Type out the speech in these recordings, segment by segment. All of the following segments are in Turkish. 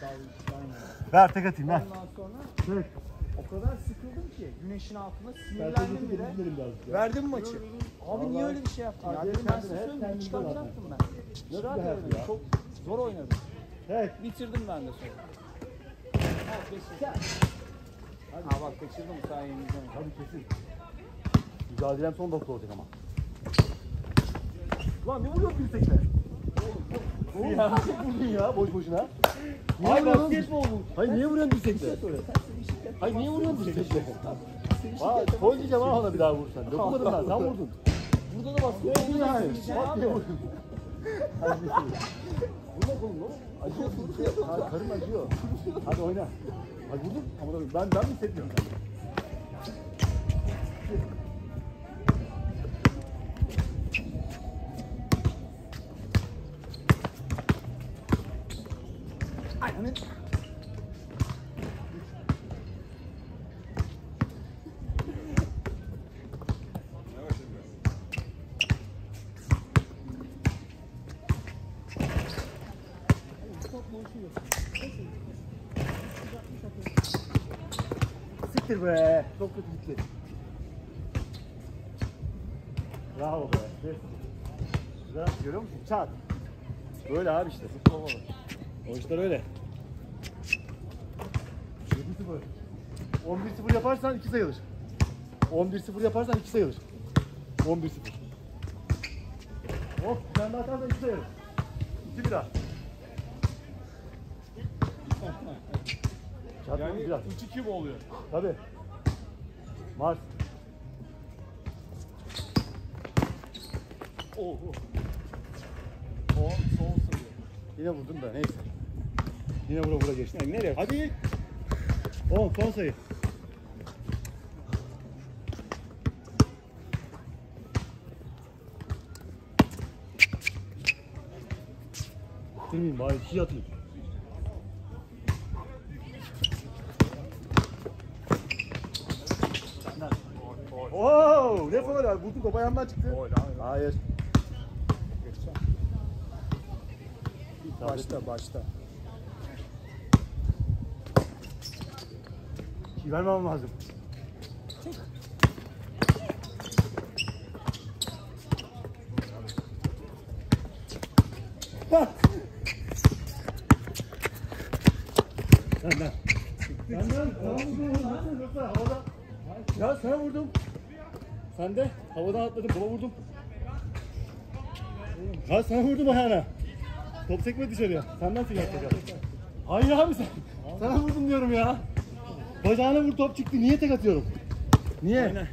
Ver tek atayım ver. Ondan sonra Tek. o kadar sıkıldım ki güneşin altında sinirlendim bile. Verdim maçı. Abi niye öyle bir şey yaptın ya? Dedim ben size söyleyeyim çıkartacaktım ben. Çıkartacaktım. Çok zor oynadım. Evet. Bitirdim ben de sonra. Ha bak kaçırdım sen yenileceğim. Hadi kesin. Mücadelem son dakika olacak ama. Lan ne vuruyorsun dirsekle? Oğlum ya vurdun ya boş boşuna. Niye basketbol bu? Hayır niye vuruyorsun dirsekle? Hayır niye vuruyorsun dirsekle? Vay gol diyeceğim ha ona bir daha vursan. Dokunmadın lan sen vurdun. Burada da basketbol Yani. Bak diye vurdun. Vurma kolum lan. Acıyor. Ha, karın acıyor. Hadi oyna. Hadi vurdum. Ama ben mi hissetmiyorum? Aynen. Siktir be. Çok kötü gitti. Bravo be. Güzel. Görüyor musun? Çat. Böyle abi işte. Futbol. O işler öyle. 7-0. 11-0 yaparsan 2 sayılır. 11-0 yaparsan 2 sayılır. 11-0. Hop sen daha atarsan 2 sayılır. 2 bir daha. Yani 3-2 mi oluyor? Tabii. Mars. O son sayı. Yine vurdum da neyse. Yine vura geçti. Yani nereye? Hadi. 10 son sayı. Bitirmeyeyim bari 2 atayım. Ooo ne faul abi? Vurdun top ayağımdan çıktı. Hayır. Başta. Şey vermem lazım. Senden. Havada. Ya sana vurdum. Sen de havadan atladım, topa vurdum. Ha sana vurdum ayağına. Top sekme dışarıya. Senden silah atacağım. Hayır abi sen. Sana vurdum diyorum ya. Bacağına vur top çıktı. Niye tek atıyorum? Niye? Aynen.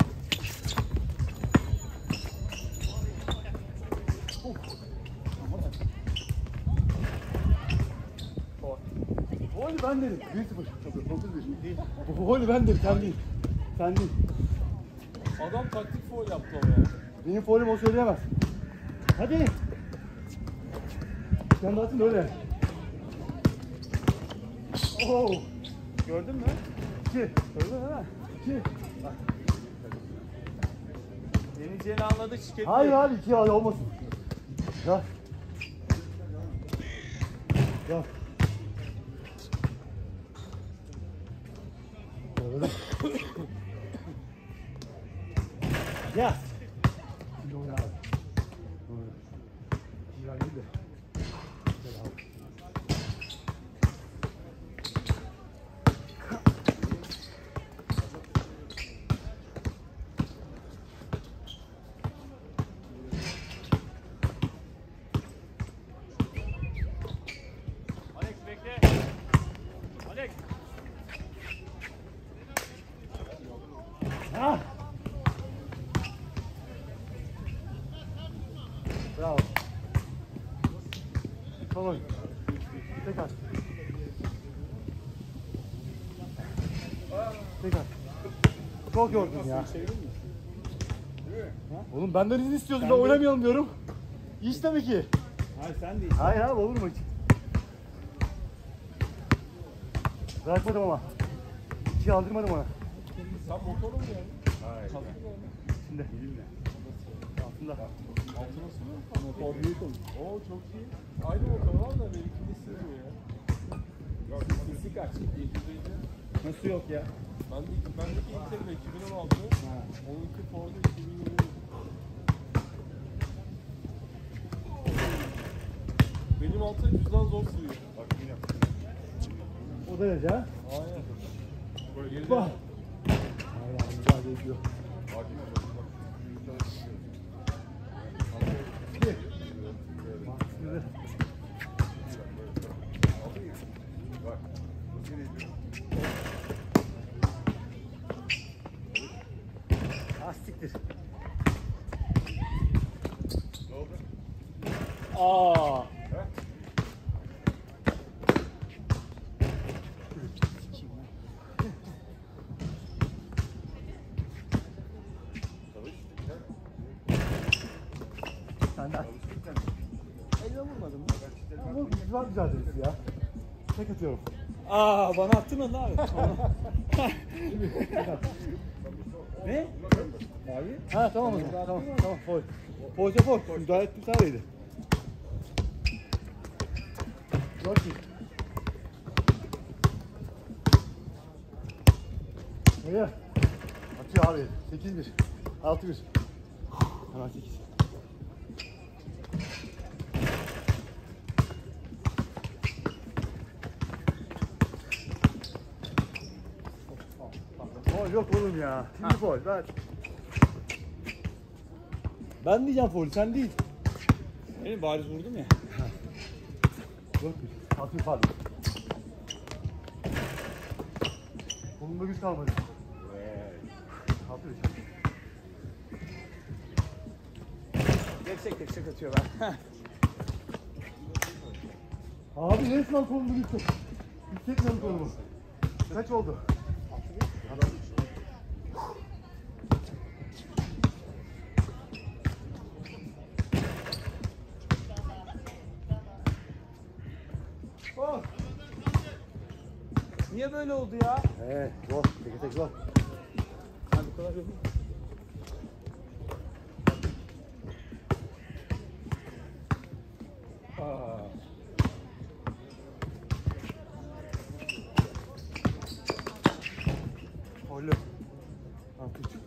Golü ben derim. 1-0. Golü ben derim. Sen değil. Sen değil. Adam taktik foul yaptı ama ya. Benim faulüm o söyleyemez. Hadi. Sen de atın öyle. Oo. Gördün mü? 2. Gördün değil mi? 2. Yenileceğini anladı şirket. Hayır abi 2 olmasın. Ya. Ya. Ya. Şimdi oyna abi. Güzel değil de. Güzel abi. Alex bekle. Alex. Ha. Bravo. Son oyun. Tekrar. Tekrar. Çok yorgun ya. Oğlum benden izin istiyordun da oynamayalım diyorum. İş tabii ki. Hayır sen değil. Hayır abi olur mu hiç? Bırakmadım ama. Hiç aldırmadım ona. Sen motoru mu yani? Hayır. Şimdi. Elimle. Altında. Altınası mı? Motor büyük olur. Oo çok iyi. Aynı motor var da benimkini sığmıyor ya. kaç? 750. Nasıl yok ya? Bendeki ilk seviye 2016. Onunki Ford'u 2020. Benim altı cüzdan zor sığıyor. Bak yine yap. O derece ha? Aynen. Böyle geride. Bak. Aynen güzel geçiyor. Lastiktir. Aa. Sen de. Elime vurmadın mı? Bu güzel mücadelesi ya. Tek atıyorum. Aa, bana attın onu abi. Ne? Abi. Ha tamam o zaman. Tamam. Foul. Foul'sa foul. Müdahale ettim sadeydi. Çok iyi. Nereye? Atıyor abi. 8-1. 6-1. Hemen 8. Foul yok oğlum ya. Şimdi foul. Ben diyeceğim foul, sen değil. Benim bariz vurdum ya. 4-1. Atıyor pardon. Kolunda güç kalmadı. Atıyor. Destek atıyor ben. Abi resmen kolunda güç yok. Hissetmiyorum kolumu. Kaç oldu? Oh. Niye böyle oldu ya? Evet, zor. Tek zor. Ha, bu kadar yok. Foul'ü. 6-3.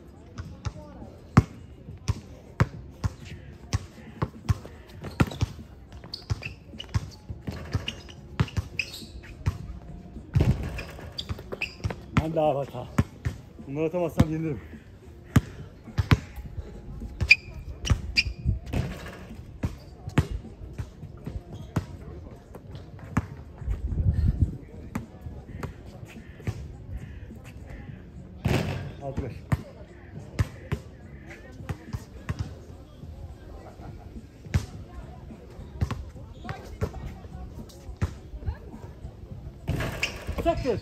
Ben daha hata. Bunları atamazsam yenilirim. Altı beş. Çaktır.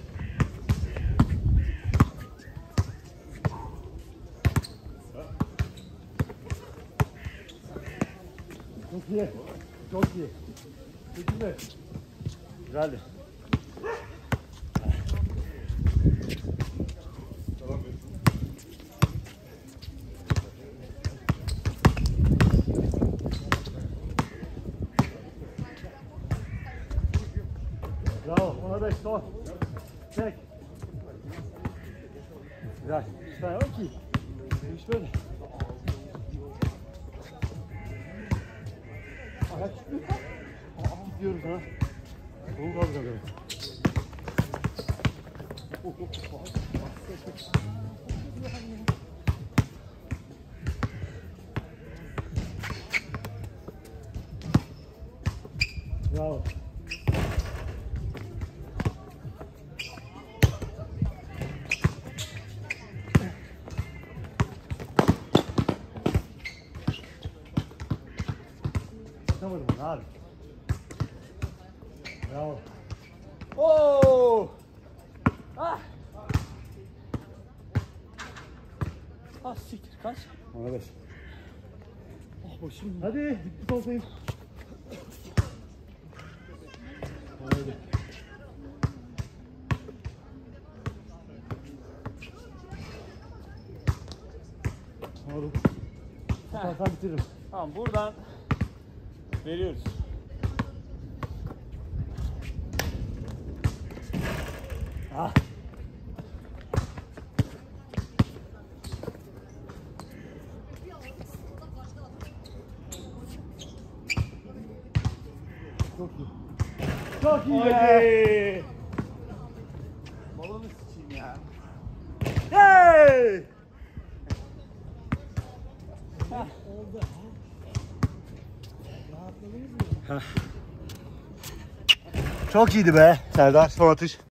Çok iyi. Çok iyi. 8-5. Güzeldi. Bravo. Ona 5 son. Çek. Güzel. Bir tane yok ki. Bu iş böyle. Ayak çıkıyor. Gidiyorum sana. Kolu kaldırıyorum. Bravo. Tutamadım onu abi. Bravo. Oo! Ah! Ah siktir kaç? Ona 5. Ah başım. Hadi dikkat olsayım. Hadi. Oğlum. Tutarsan bitiririm. Tamam buradan veriyoruz. Çok iyi. Çok iyi be. Hadi. Balonu sıçayım ya. Hey! Oldu. Rahatladınız mı? Çok iyiydi be Serdar son atış.